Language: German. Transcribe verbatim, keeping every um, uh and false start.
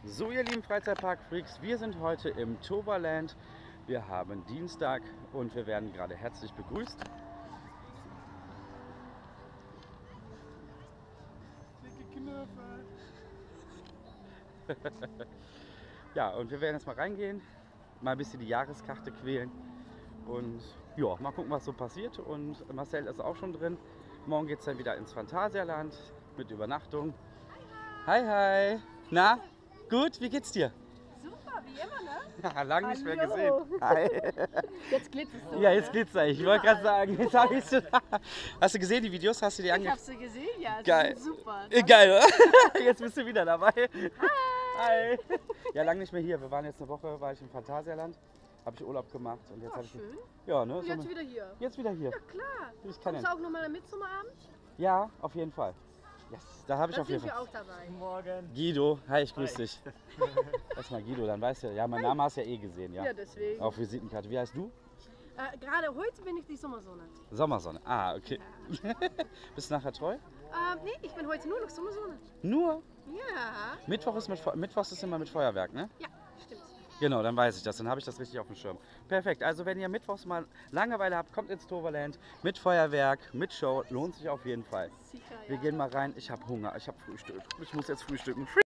So, ihr lieben Freizeitpark-Freaks, wir sind heute im Toverland. Wir haben Dienstag und wir werden gerade herzlich begrüßt. Ja, und wir werden jetzt mal reingehen, mal ein bisschen die Jahreskarte quälen und ja, mal gucken, was so passiert. Und Marcel ist auch schon drin. Morgen geht es dann wieder ins Phantasialand mit Übernachtung. Hi, hi! Na, gut, wie geht's dir? Super, wie immer, ne? Ja, lange nicht mehr Hallo. gesehen. Hi. Jetzt glitzerst du. Ja, jetzt glitzer ich. Ich wollte gerade sagen, jetzt habe ich schon. Hast du gesehen, die Videos? Hast du die Ich angeguckt? hab sie gesehen, ja. Sie Geil. sind super. Äh, Geil, oder? Jetzt bist du wieder dabei. Hi. Hi. Ja, lange nicht mehr hier. Wir waren jetzt eine Woche, war ich im Phantasialand, habe ich Urlaub gemacht und jetzt Oh, habe ich. schön. Ja, ne? Und so jetzt eine- wieder hier. Jetzt wieder hier. Ja, klar. Ich kann Kommst ja. du auch nochmal mit zum Abend? Ja, auf jeden Fall. Yes, da habe ich Da auf jeden sind Fall. wir auch dabei. Morgen. Guido, hi, ich grüße dich. Erstmal Guido, dann weißt du, ja, mein Name hast du ja eh gesehen, ja. Ja, deswegen. Auf Visitenkarte. Wie heißt du? Äh, Gerade heute bin ich die Sommersonne. Sommersonne. Ah, okay. Bist du nachher treu? Äh, nee, ich bin heute nur noch Sommersonne. Nur? Ja. Mittwoch ist, mit, Fe- Mittwochs ist immer mit Feuerwerk, ne? Ja, stimmt. Genau, dann weiß ich das, dann habe ich das richtig auf dem Schirm. Perfekt, also wenn ihr mittwochs mal Langeweile habt, kommt ins Toverland mit Feuerwerk, mit Show, lohnt sich auf jeden Fall. Sicher, ja. Wir gehen mal rein, ich habe Hunger, ich habe Frühstück, ich muss jetzt frühstücken.